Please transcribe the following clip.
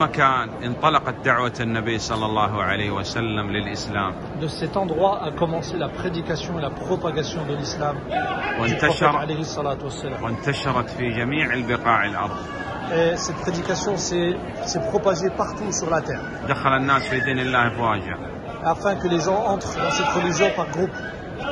مكان انطلقت دعوة النبي صلى الله عليه وسلم للإسلام. De cet endroit a commencé la prédication et la propagation de l'islam du prophète alayhi salatu wassalam. وانتشرت في جميع البقاع الأرض. Et cette prédication s'est propagée partout sur la terre. دخل الناس في دين الله أفواجا. Afin que les gens entrent dans cette religion par groupe.